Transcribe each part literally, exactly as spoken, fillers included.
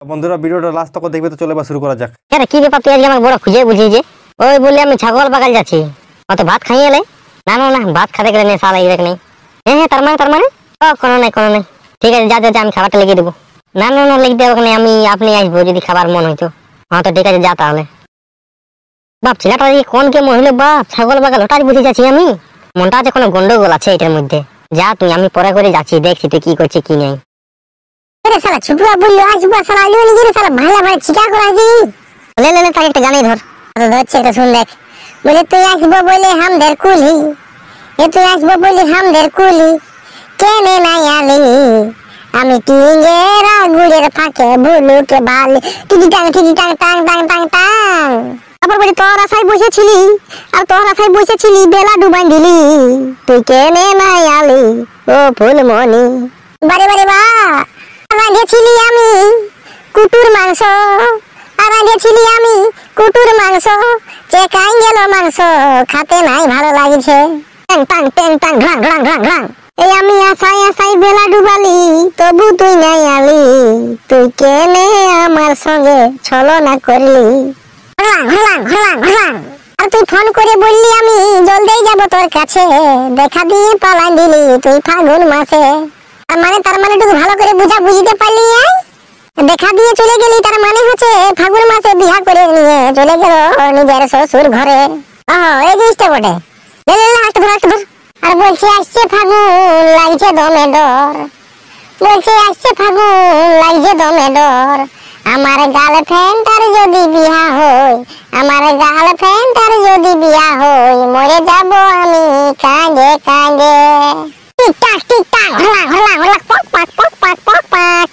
বন্ধুরা ভিডিওটা লাস্ট তক দেখবে, তো চলে বা শুরু করা যাক। আরে কি ব্যাপার, তুই আজকে আমাকে বড় খুঁজে বুঝি যে ওই বললি আমি ছাগল বাগাল যাচ্ছি, অত ভাত খাইয়ে এলে? না না না, ভাত খাতে গেলে নেই সালা ইরেক নেই। হ্যাঁ হ্যাঁ, তার মানে তার মানে ও কোনো নাই কোনো নাই, ঠিক আছে যা যা যা, আমি খাবারটা লিখে দেবো। না না না, লিখতে হবে না, আমি আপনি আসবো যদি খাবার মন হইতো। হ্যাঁ তো ঠিক আছে, যা তাহলে। বাপ ছেলেটা কোন কে মহিলা, বাপ ছাগল বাগাল ওটাই বুঝে যাচ্ছি আমি। মনটা আছে কোনো গন্ডগোল আছে এটার মধ্যে। যা তুই, আমি পরে করে যাচ্ছি, দেখছি তুই কি করছিস কি নেই। আরে শালা ছুটুয়া বললো আসবো, শালা আইলো নিজে শালা ভাইলা ভাই চিটা করা দি। লে লে লে, তাকে একটা গানে ধর। তো ধরছে একটা শুন দেখ। বলে তুই আসবো বলে হামদের কুলি, এ তুই আসবো বলে হামদের কুলি, কেনে নাই আলি আমি টিঙ্গেরা গুড়ের ফাঁকে বুলুকে বালি, টিকি টাং টিকি টাং টাং টাং টাং টাং। তারপর বলি তোর আশায় বসেছিলি, আর তোর আশায় বসেছিলি, বেলা ডুবাই দিলি, তুই কেনে নাই আলি ও ফুলমণি। বারে বারে বা রাঁধেছিলি আমি কুটুর মাংস, আর রাঁধেছিলি আমি কুটুর মাংস, চেকাই গেল মাংস, খাতে নাই ভালো লাগছে, ট্যাং টাং ট্যাং টাং ঢাং ঢাং ঢাং ঢাং। এই আমি আশায় আশায় বেলা ডুবালি, তবু তুই নাই আলি, তুই কেনে আমার সঙ্গে ছলনা করলি। হলাং হলাং হলাং হলাং। আর তুই ফোন করে বললি আমি জলদি যাব তোর কাছে, দেখা দিয়ে পালাই দিলি তুই ফাগুন মাসে। তার মানে তার মানে তুই ভালো করে বুঝা বুঝতে পারলি, দেখা দিয়ে চলে গেলি, তার মানে হচ্ছে ফাগুন মাসে বিয়া করে নিয়ে চলে গেল নিজের শ্বশুর ঘরে। ওহ এই জিনিসটা বটে। লে লে লে, হাত ধর হাত ধর। আর বলছে আসছে ফাগুন লাগছে দমে ডর, বলছে আসছে ফাগুন লাগছে দমে ডর, আমার গার্লফ্রেন্ডটার যদি বিয়া হয়, আমার গার্লফ্রেন্ডটার যদি বিয়া হয়, মরে যাব আমি কাঁদে কাঁদে। টিক টাক টিক টাক হলা হলা হলা, পক পাক পক পাক পক পাক।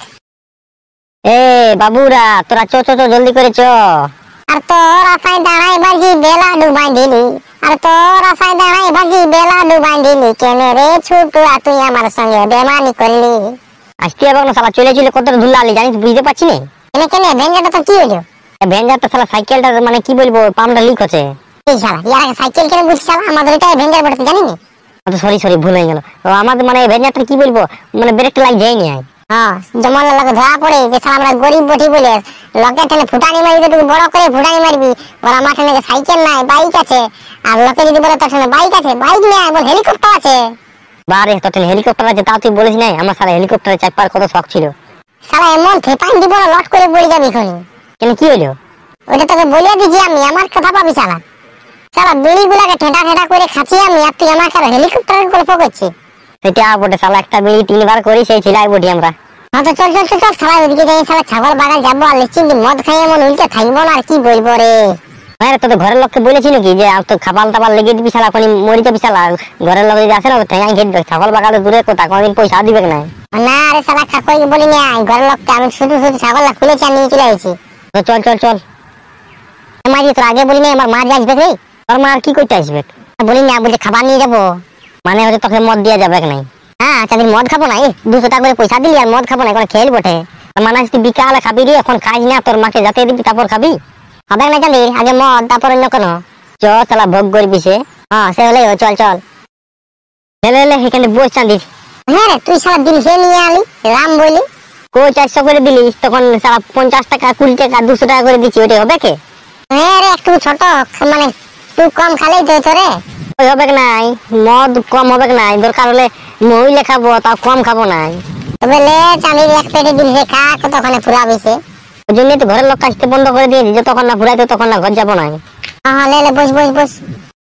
এ বাবুরা, তোরা চো চো চো, জলদি করে চো। আর তোর আশায় দাঁড়াই বাজি বেলা ডুবাই দিলি, আর তোর আশায় দাঁড়াই বাজি বেলা ডুবাই দিলি, কেনে রে ছুটুয়া তুই আমার সঙ্গে বেমানি করলি। আসতে হবে না শালা, চলে চলে কত ধুলালি জানিস, বুঝতে পারছি না। কেনে কেনে ভেঞ্জাটা তো কি হলো? ভেঞ্জারটা শালা সাইকেলটা মানে কি বলবো, পাম্পটা লিক হচ্ছে। এই শালা ইয়ার আগে সাইকেল কেন বলছিস শালা, আমাদের এটাই ভেঞ্জার বটে জানি না। সরি সরি, ভুল হয়ে গেল। তো আমাদের মানে ভেঞ্জারটা কি বলবো, মানে ব্রেকটা লাগ যায়নি। হ্যাঁ যেমন লোকে ধরা পড়ে যে শালা আমরা গরিব বটি বলে লোকের ঠেলে ফুটানি মারবি, তো বড় করে ফুটানি মারবি, ওরা আমার ঠেলে সাইকেল নাই বাইক আছে, আর লোকে যদি বলে তোর ঠেলে বাইক আছে, বাইক নেই বল হেলিকপ্টার আছে। বারে তোর ঠেলে হেলিকপ্টার আছে, তাও তুই বলিস নাই। আমার শালা হেলিকপ্টারে চাপার কত শখ ছিল। শালা এমন ফেপান দিব লট করে পড়ে যাবি এখনই। কেন কি হলো? ওটা তোকে বলে দিছি আমি, আমার কথা পাবি শালা। শালা বিড়ি গুলাকে ঠেটা ঠেটা করে খাচ্ছি আমি, আর তুই আমাকে হেলিকপ্টারের গল্প করছিস। সেটা বটে শালা, একটা বিড়ি তিনবার করি সেই ছিলাই বটি আমরা। হ্যাঁ তো চল চল চল চল শালা, ওদিকে যাই শালা ছাগল বাগান যাবো, আর নিশ্চিন্তে মদ খাই এমন উল্টে থাকবো না, আর কি বলবো রে। হ্যাঁ তোদের ঘরের লোককে বলেছিল কি যে তো খাবার দাবার লেগে দিবি শালা, কোনি মরি যাবি শালা। ঘরের লোক যদি আসে না ঠেঙাই ঘেটবে, ছাগল বাগালে দূরের কথা, কোনোদিন পয়সা দিবে না। না রে শালা কাকই বলি না, ঘরের লোককে আমি শুধু শুধু ছাগলটা খুলেছি আর নিয়ে চলে এসেছি। তো চল চল চল। মাঝি তোর আগে বলি না আমার মা যে আসবে রে। তোর মা আর কি করতে আসবে? বলি না, বলছে খাবার নিয়ে যাবো, মানে হচ্ছে তোকে মদ দেওয়া যাবে নাই। হ্যাঁ চাঁদিন মদ খাবো না, দুশো টাকা করে পয়সা দিলি আর মদ খাবো না, এখন খেল বটে। মানে তুই বিকালে খাবি রে, এখন কাজ না, তোর মাকে যাতে দিবি তারপর খাবি। হবে না চাঁদি, আগে মদ তারপর অন্য কোনো। চ শালা ভোগ করবি সে। হ্যাঁ সে হলেই চল চল। হেলে হেলে এখানে বস চাঁদি। হ্যাঁ রে তুই সারা দিন সে নিয়ে আলি রাম বলি, কো চারশো করে দিলিস, তখন সারা পঞ্চাশ টাকা কুড়ি টাকা দুশো টাকা করে দিচ্ছি, ওটাই হবে কে? হ্যাঁ রে একটু ছোট মানে তুই কম খালেই তো তোরে ওই হবে নাই, মদ কম হবে নাই, দরকার হলে মহিলা খাবো, তাও কম খাবো নাই। তবে লে চাঁদির এক পেটে দিন সে খা, কতক্ষণে ফুরাবি সে। ওই জন্যই তো ঘরের লোক আসতে বন্ধ করে দিয়েছি, যতক্ষণ না ফুরাইতো তখন না ঘর যাবো নাই। হ্যাঁ লে লে বস বস বস।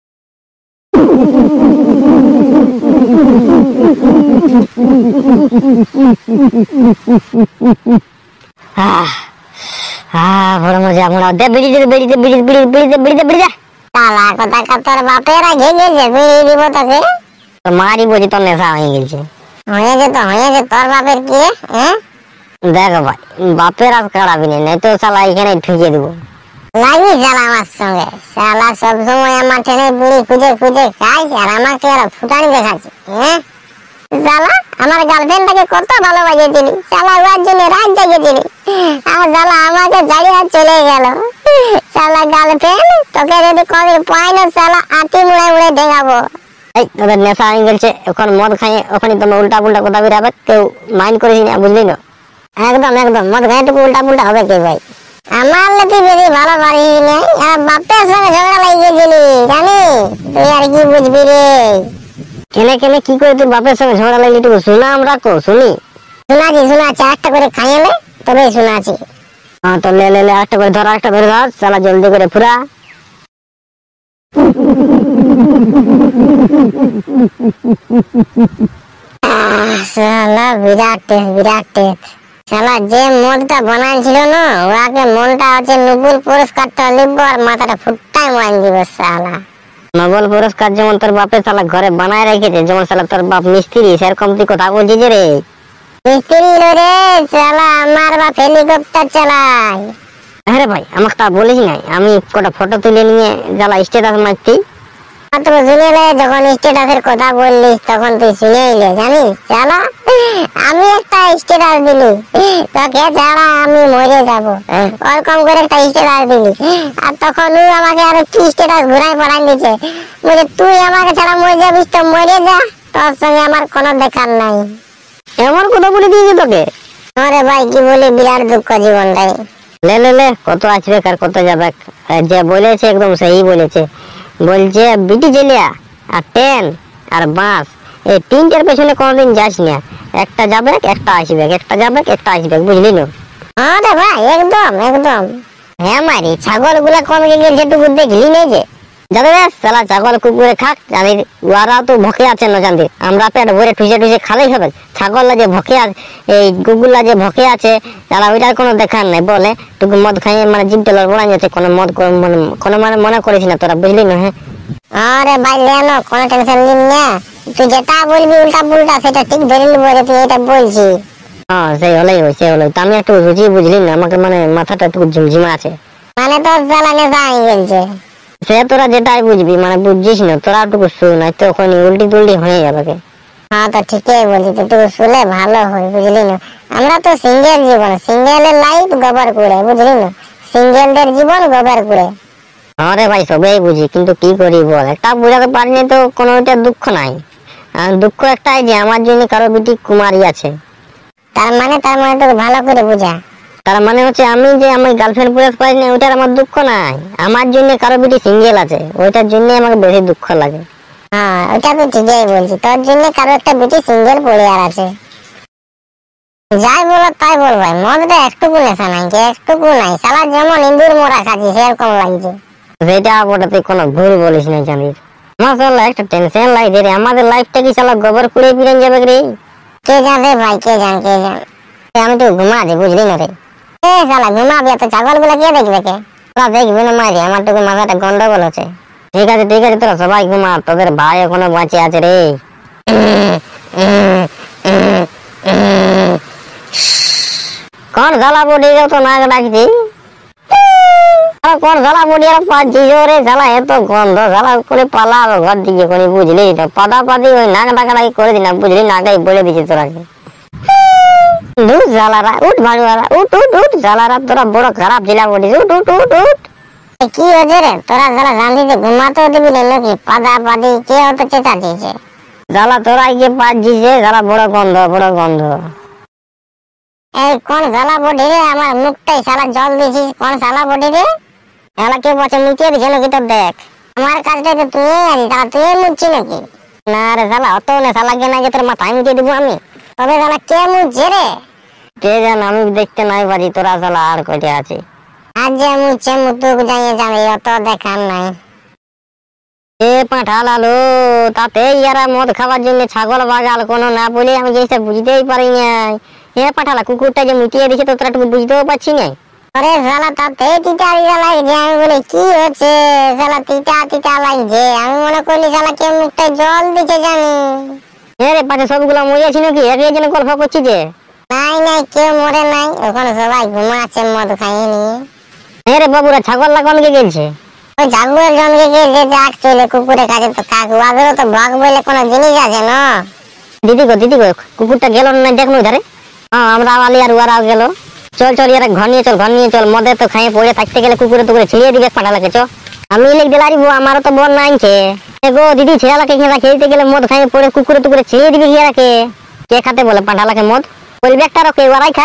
আহ আহ বড় মজা, আমরা দে বিড়ি দে বিড়ি দে বিড়ি বিড়ি বিড়ি দে বিড়ি দে বিড়ি দে। শালা কথা কা তোর বাপের আগে গেছে বিড়ি দিব তোকে। তোর মারি বুঝি তোর নেশা হয়ে গেছে। হয়েছে তো হয়েছে, তোর বাপের কি রে? হ্যাঁ দেখো ভাই, বাপের আর কাড়াবি না, তো শালা এখানে ঠুকে দেবো। লাগি শালা আমার সঙ্গে, শালা সবসময় আমার টেনে বিড়ি খুঁজে খুঁজে খাইছে, আর আমাকে আর ফুটানি দেখাচ্ছে। হ্যাঁ শালা আমার গার্লফ্রেন্ডটাকে কত ভালোবাসেছিলি, শালা ওর জন্য রাত জাগিয়েছিলি, আর শালা আমাকে জাড়িয়ে চলে গেল। শালা গার্লফ্রেন্ড তোকে যদি কোনদিন পাই না, শালা আটি মুড়ে মুড়ে দেখাবো। এই তোদের নেশা হয়ে গেছে, এখন মদ খাইয়ে ওখানে তোমরা উল্টা পুল্টা কথা বেরাবে, কেউ মাইন্ড করেছি না, বুঝলি না। একদম একদম মদ খাই একটু উল্টা পুল্টা হবে কে ভাই? আমার তুই বেশি ভালো পারিস নাই, আর বাপের সঙ্গে ঝগড়া লাগিয়ে গেলি জানি, তুই আর কি বুঝবি রে। কেনে কেনে কি করে তুই বাপের সঙ্গে ঝগড়া লাগলি একটু শোনা আমরা কো শুনি। শোনাছি শোনাছি, একটা করে খাইয়ে নে তবে শোনাছি। হ্যাঁ তো লে লে লে একটা করে ধর, একটা ধরে ধর, চালা জলদি করে ফুরা। শালা বিরাট টেস্ট বিরাট টেস্ট। শালা যে মদটা বানাইছিল না, ওরাকে মনটা হচ্ছে নোবেল পুরস্কারটা লিখবো আর মাথাটা ফুটাই মান দিব শালা। নোবেল পুরস্কার যেমন তোর বাপের শালা ঘরে বানায় রেখেছে, যেমন শালা তোর বাপ মিস্ত্রি, সেরকম তুই কথা বলছিস রে। মিস্ত্রি রে শালা, আমার বাপ হেলিকপ্টার চালায়। আরে ভাই আমাকে তা বলিস নাই, আমি কটা ফটো তুলে নিয়ে জ্বালা স্ট্যাটাস মারছি। মাত্র শুনেলে যখন স্ট্যাটাসের কথা বললিস তখন তুই শুনেইলে জানিস শালা, আমি একটা স্ট্যাটাস দিলি তোকে ছাড়া আমি মরে যাবো, ওরকম করে একটা স্ট্যাটাস দিলি, আর তখন ও আমাকে আরো কি স্ট্যাটাস ঘুরাই পড়াই দিচ্ছে, বলে তুই আমাকে ছাড়া মরে যাবিস তো মরে যা, তোর সঙ্গে আমার কোনো দেখার নাই। এমন কথা বলে দিয়েছে তোকে? আরে ভাই কি বলি, বিরাট দুঃখ জীবনটাই। লে লে লে কত আসবে আর কত যাবে, যে বলেছে একদম সেই বলেছে। বলছে বিটি জেলিয়া আর টেন আর বাঁশ, এই তিনটার পেছনে কোনোদিন যাস না, একটা যাবে একটা আসবে, একটা যাবে একটা আসবে, বুঝলি না? আরে ভাই একদম একদম। হ্যাঁ মারি ছাগল গুলা কোন গেছে টুকু দেখলি নেই যে, যাদের সালা ছাগল কুকুরে খাক জানির, ওরাও তো ভকে আছে না জানতে, আমরা পেট ভরে ঠুসে ঠুসে খালেই হবে। ছাগলরা যে ভকে আছে, এই কুকুরলা যে ভকে আছে, তারা ওইটার কোনো দেখার নাই। বলে টুকু মদ খাইয়ে মানে জিমটা লড়বড়াই যাচ্ছে, কোনো মদ কোনো মানে- কোনো মানে মনে করিস না তোরা, বুঝলি না? হ্যাঁ আরে ভাই লেনো কোনো টেনশন নিন না, তুই যেটা বলবি উল্টা পুল্টা সেটা ঠিক ধরে নিবো রে, তুই এটা বলছি। হ্যাঁ সেই হলেই হয়, সেই হলেই তো। আমি একটু রুচি বুঝলি না, আমাকে মানে মাথাটা একটু ঝিমঝিমা আছে। মানে তোর জ্বালানে যাই গেছে। সে তোরা যেটাই বুঝবি, মানে বুঝছিস না তোরা একটু শুন, তো ওখানে উল্টি তুল্টি হয়ে যাবে। হ্যাঁ তো ঠিকই বলছি, তো তুই শুনে ভালো হয় বুঝলি না, আমরা তো সিঙ্গেল জীবন, সিঙ্গেলের লাইফ গোবর কুড়ে বুঝলি না, সিঙ্গেলদের জীবন গোবর কুড়ে। আরে ভাই সবাই বুঝি, কিন্তু কি করি বল, একটা বুঝাতে পারিনি তো কোনো একটা দুঃখ নাই। আর দুঃখ একটাই যে আমার জন্য কারো বিটি কুমারী আছে। তার মানে তার মানে তোকে ভালো করে বুঝা। তার মানে হচ্ছে আমি যে আমার গার্লফ্রেন্ড পুরো পাইনি, ওইটার আমার দুঃখ নাই। আমার জন্য কারো বিটি সিঙ্গেল আছে, ওইটার জন্য আমাকে বেশি দুঃখ লাগে। হ্যাঁ ওটা তো ঠিকই বলছি, তোর জন্য কারো একটা বিটি সিঙ্গেল পড়ে আর আছে। যাই বলো তাই বল ভাই, মদটা একটুকু নেশা নাই, যে একটুকু নাই, শালা যেমন ইন্দুর মোড়া খাচ্ছি সেরকম লাগছে। সেটা বলে তুই কোনো ভুল বলিস না জানিস। মাশাআল্লাহ একটা টেনশন লাগছে রে, আমাদের লাইফটা কি শালা গোবর কুড়ে পিড়ে যাবে রে। কে জানে ভাই, কে জান কে জান। আমি তো ঘুমাছি বুঝলি না রে। এ শালা ঘুমাবি, এত ছাগল গুলা কে দেখবে কে? তোরা দেখবি না মারি, আমার টুকু মাথাটা গন্ডগোল আছে। ঠিক আছে ঠিক আছে, তোরা সবাই ঘুমা, তোদের ভাই এখনো বাঁচে আছে রে। কোন জ্বালা বডি তো নাক ডাকছি, কোন জ্বালা বডি আর পাচ্ছি রে, জ্বালা এত গন্ধ, জ্বালা করে পালা ঘর দিকে করে বুঝলি না, পাদা পাদি ওই নাক ডাকাডাকি করে দিনা বুঝলি, নাকাই বলে দিচ্ছে তোরাকে। ধুর জ্বালারা, উঠ ভাড়ুয়ারা, উঠ উঠ উঠ জ্বালারা, তোরা বড় খারাপ জেলা বডিস, উঠ উঠ উঠ উঠ। কি হয়েছে রে, তোরা যারা রাঁধিতে ঘুমাতেও দিবি না নাকি? পাদা পাদি কে হতো চেঁচা দিয়েছে? জ্বালা তোরাই গিয়ে পাচ্ছিস, জ্বালা বড় গন্ধ বড় গন্ধ। এই কোন জ্বালা বডি রে, আমার মুখটাই শালা জল দিছিস, কোন শালা বডি রে? এলা কেউ বলছে মুচিয়ে দিছে নাকি তোর, দেখ আমার কাজটা তো তুই আছিস, তাহলে তুই মুচ্ছি নাকি? না রে জ্বালা অত না, শালা কে নাই যে তোর মাথায় মুচিয়ে দিব আমি। তবে শালা কে মুচ্ছে রে? কে জান, আমি দেখতে নাই পারি, তোরা জ্বালা আর কয়টা আছে। আজ যে মুচ্ছে মুতুক যাইয়ে যাবে, অত দেখার নাই। এ পাঁঠা লালো, তাতে ইয়ারা মদ খাবার জন্য ছাগল বাগাল কোনো না বলে আমি জিনিসটা বুঝতেই পারি নাই। এ পাঠালা কুকুরটা যে মুটিয়ে দিছে তো তোরা একটু বুঝতেও পারছি না। আরে শালা তাতে তিতা তিতা লাগছে, আমি বলি কি হচ্ছে শালা তিতা তিতা লাগছে, আমি মনে করলি শালা কে মুখটায় জল দিছে জানি। এ রে পাশে সবগুলো মরিয়াছি নাকি, একই জন্য গল্প করছি যে। নাই নাই কেউ মরে নাই, ওখানে সবাই ঘুমাচ্ছে মদ খাইয়ে নিয়ে। এ রে বাবুরা ছাগল লাগানকে গেছে, ওই জাগুয়ের জনকে কে যে যাক চলে কুকুরের কাছে, তো কাকু আদেরও তো ভাগ বলে কোনো জিনিস আছে না। দিদি গো দিদি গো, কুকুরটা গেল না দেখনো ধারে। হ্যাঁ আমরা আলি আর ওরাও গেল। চল চল ইয়ারা ঘর নিয়ে চল, ঘর নিয়ে চল, মদে তো খাইয়ে পড়ে থাকতে গেলে কুকুরে টুকুরে ছিঁড়িয়ে দিবে পাঠালাকে। চ আমি লিখ দিলারি বউ, আমারও তো বন নাইছে গো দিদি, ছেড়ালাকে খেলা খেলতে গেলে মদ খাইয়ে পড়ে কুকুরে টুকুরে ছিঁড়িয়ে দিবি ইয়ারাকে। কে খাতে বলে পাঠালাকে মদ, বলবে একটা রকে ওরাই খাই।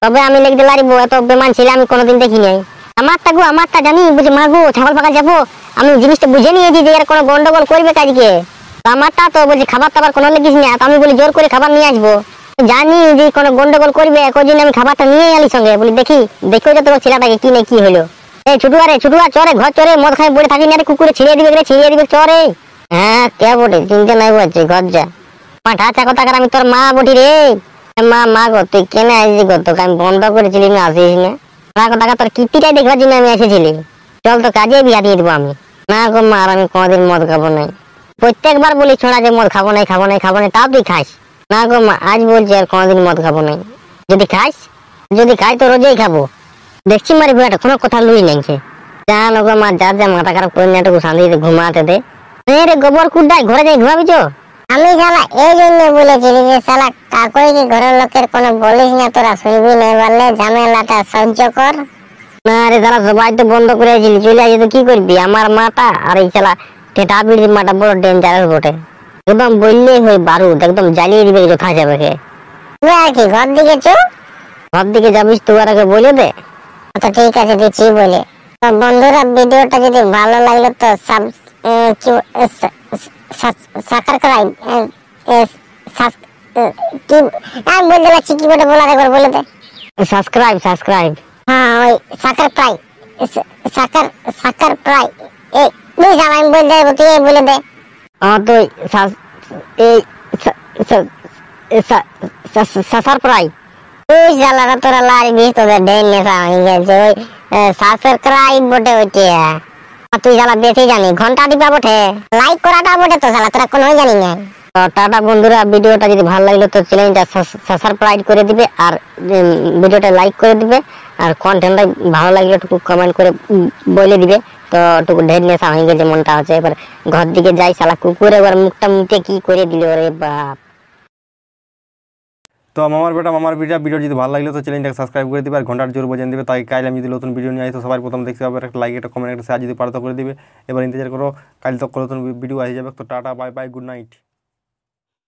তবে আমি লিখতে লারিব, এত বেমান ছিল আমি কোনোদিন দেখি নাই। আমারটা গো আমারটা জানি বুঝে, মা গো ছাগল বাগান যাবো, আমি জিনিসটা বুঝে নিয়েছি যে এর কোনো গন্ডগোল করবে কাজকে। তো আমারটা তো বলছি খাবার টাবার কোনো লেগিস না, তো আমি বলি জোর করে খাবার নিয়ে আসবো, জানি যে কোনো গন্ডগোল করবে, ওই জন্য আমি খাবারটা নিয়ে আলি সঙ্গে। বলি দেখি দেখেও যত ছেলেটাকে কি না কি হলো। এই ছুটুয়া রে ছুটুয়া, চরে ঘর চরে মদ খাই পড়ে থাকি না রে, কুকুরে ছিঁড়ে দিবে রে, ছিঁড়ে দিবে চরে। হ্যাঁ কে বটে, চিন্তা নাই বলছে ঘর যা পাঠা চাকর টাকার, আমি তোর মা বটি রে। মা মা গো তুই কেন আসছিস গো, তোকে আমি বন্ধ করেছিলি না আসিস না, টাকা টাকা তোর কীর্তিটাই দেখবার জন্য আমি এসেছিলি, চল তো কাজে বিয়া দিয়ে দেবো আমি। না গো মা, আর আমি কোনোদিন মদ খাবো নাই। প্রত্যেকবার বলি ছোড়া যে মদ খাবো নাই খাবো নাই খাবো নাই, তাও তুই খাস। না গো মা, আজ বলছি আর কোনোদিন মদ খাবো নাই। যদি খাস, যদি খাই তো রোজই খাবো। দেখছি মারি ঘোড়াটা কোনো কথা লুই নাই। জানো গো মা, যার যা মাথা খারাপ করে নেটুকু শান্তিতে ঘুমাতে দে। রে গোবর কুড্ডায় ঘরে যাই ঘুমাবি চো। আমি শালা এই জন্য বলেছিলি যে শালা কাকুই কি ঘরের লোকের কোনো বলিস না, তোরা শুনবি না, বললে ঝামেলাটা সহ্য কর। না রে শালা, সবাই তো বন্ধ করে আসিলি, চলে আসি তো কি করবি। আমার মাটা আর এই শালা টেটা বিড়ির মাটা বড় ডেঞ্জারাস বটে, একদম বললেই হয় বারুদ, একদম জ্বালিয়ে দিবে যথা যাবে। তুই আর কি ঘর দিকে চো। ঘর দিকে যাবিস তুই আর আগে বলে দে। তো ঠিক আছে দিচ্ছি বলে। তো বন্ধুরা, ভিডিওটা যদি ভালো লাগলো তো সাব সাবস্ক্রাইব কি আমি বলতে পারছি কি বলে বলার একবার বলে দে। সাবস্ক্রাইব সাবস্ক্রাইব হ্যাঁ ওই সাকার প্রায় সাকার সাকার প্রায় এই তুই যাও, আমি বলতে দেবো, তুই এই বলে দে। আমার তো এই সাসার প্রায় তুই জ্বালাটা তোরা লারবি, তোদের ডেন নেশা হয়ে গেছে। ওই সাবস্ক্রাইব বটে ওইটা, তুই শালা বেশি জানি, ঘন্টা দিবা বটে, লাইক করাটা বটে তো শালা, তোরা কোনো জানি না। তো টাটা বন্ধুরা, ভিডিওটা যদি ভালো লাগলো তো চ্যানেলটা সাবস্ক্রাইব করে দিবে, আর ভিডিওটা লাইক করে দিবে, আর কন্টেন্টটা ভালো লাগলে একটু কমেন্ট করে বলে দিবে। তো একটু ঢের নেশা হয়ে গেছে মনটা হচ্ছে, এবার ঘর দিকে যাই, শালা কুকুর এবার মুখটা মুটে কি করে দিল রে বাপ। তো মামার বেটা মামার ভিডিও ভিডিও যদি ভালো লাগলো তো চ্যানেলটাকে সাবস্ক্রাইব করে দিবে, আর ঘন্টার জোর বাজান দিবে, তাই কাল আমি যদি নতুন ভিডিও নিয়ে আসি তো সবাই প্রথম দেখতে পাবে, একটা লাইক একটা কমেন্ট একটা শেয়ার যদি পারতো করে দিবে। এবার ইন্তজার করো, কাল তো নতুন ভিডিও আসে যাবে। তো tata bye bye, good night.